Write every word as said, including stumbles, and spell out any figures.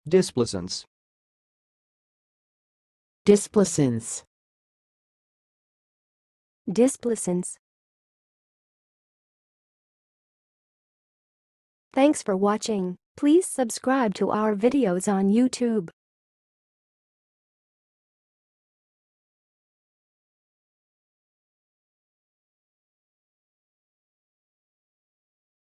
Displacence. Displacence. Displacence. Thanks for watching. Please subscribe to our videos on YouTube.